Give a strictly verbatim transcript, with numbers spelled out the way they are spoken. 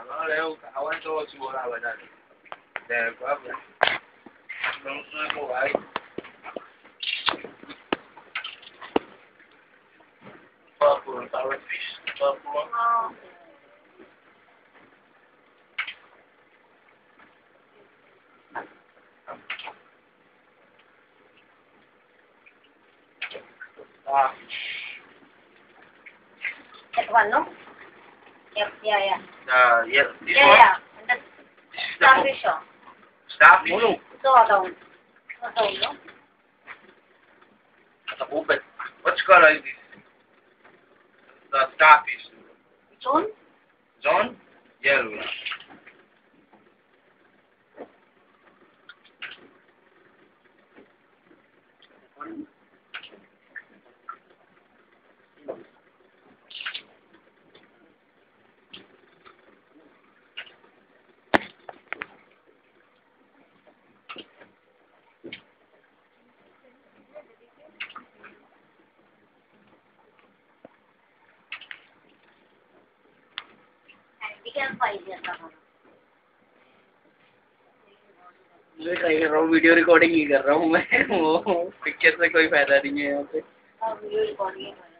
no leo, cago en todo si voy a ver. De papi. No sé cómo hay. Papu, estaba fish. Papu. Ah. That one, no? Yep, yeah, yeah. Uh, yeah, this Yeah, one. yeah. And the This is the starfish, oh. starfish. No, So down. So down, no? the open. What color is this? The starfish. Zone? John? Yellow. We can find it. मैं try कर रहा हूँ, video recording ही कर रहा हूँ मैं। वो picture से कोई फायदा नहीं है यहाँ पे। Video recording